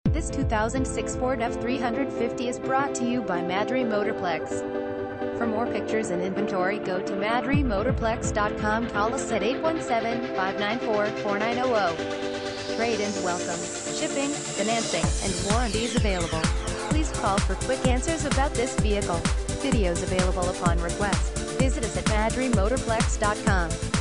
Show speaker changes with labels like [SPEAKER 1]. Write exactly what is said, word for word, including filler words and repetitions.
[SPEAKER 1] This two thousand six Ford F three fifty is brought to you by Madry Motorplex. For more pictures and inventory, go to madry motorplex dot com. Call us at eight one seven, five nine four, four nine zero zero. Trade-ins welcome. Shipping, financing, and warranties available. Please call for quick answers about this vehicle. Videos available upon request. Visit us at madry motorplex dot com.